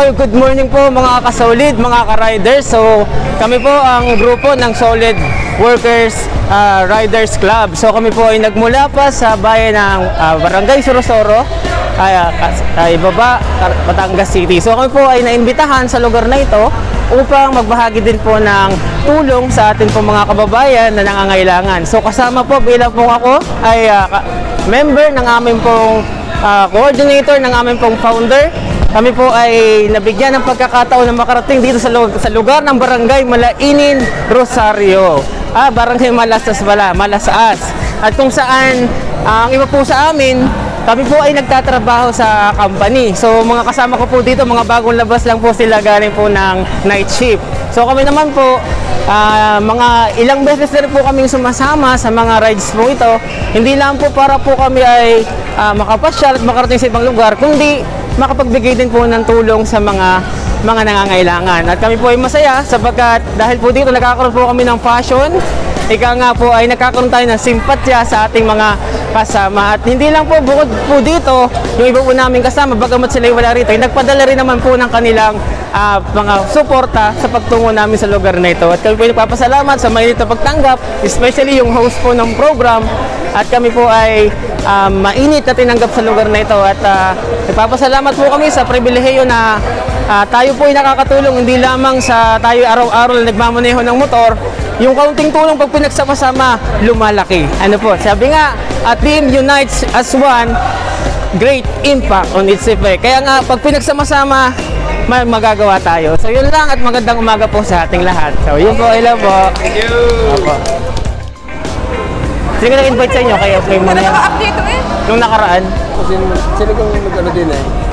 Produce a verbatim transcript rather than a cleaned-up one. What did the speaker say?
good morning po mga kasolid, mga ka-riders. So, kami po ang grupo ng Solid Workers uh, Riders Club. So, kami po ay nagmula pa sa bayan ng uh, Barangay Sorosoro, ay uh, uh, ibaba, Batangas City. So, kami po ay naimbitahan sa lugar na ito upang magbahagi din po ng tulong sa atin po mga kababayan na nangangailangan. So, kasama po bilang po ako ay uh, member ng aming pong uh, coordinator, ng aming pong founder. Kami po ay nabigyan ng pagkakataon na makarating dito sa, sa lugar ng Barangay Malainin, Rosario. Ah, Barangay Malasas pala, Malasaas. At kung saan, ang uh, iba po sa amin, kami po ay nagtatrabaho sa company. So, mga kasama ko po dito, mga bagong labas lang po sila galing po ng night shift. So, kami naman po, uh, mga ilang beses na rin po kaming sumasama sa mga rides po ito. Hindi lang po para po kami ay uh, makapasyal at makarating sa ibang lugar, kundi makapagbigay din po ng tulong sa mga mga nangangailangan. At kami po ay masaya sapagkat dahil po dito nagkakaroon po kami ng passion. Ika nga po ay nagkakaroon tayo ng simpatya sa ating mga kasama. At hindi lang po bukod po dito, yung iba po namin kasama, bagamat sila wala rito, ay nagpadala rin naman po ng kanilang uh, mga suporta sa pagtungo namin sa lugar na ito. At kami po ay nagpapasalamat sa mainit na pagtanggap, especially yung host po ng program. At kami po ay uh, mainit na tinanggap sa lugar na ito. At uh, nagpapasalamat po kami sa pribilehiyo na uh, tayo po ay nakakatulong hindi lamang sa tayo araw-araw na nagmamaneho ng motor. Yung kaunting tulong pag pinagsama-sama, lumalaki. Ano po, sabi nga, a team unites as one, great impact on its effect. Kaya nga, pag pinagsama-sama, may magagawa tayo. So yun lang at magandang umaga po sa ating lahat. So yun po, hello po. Thank you. Opo. Sino nag-invite sa inyo? Kaya frame mo na yan? Update eh. Nung nakaraan? Kasi sino kang nag-ano din eh?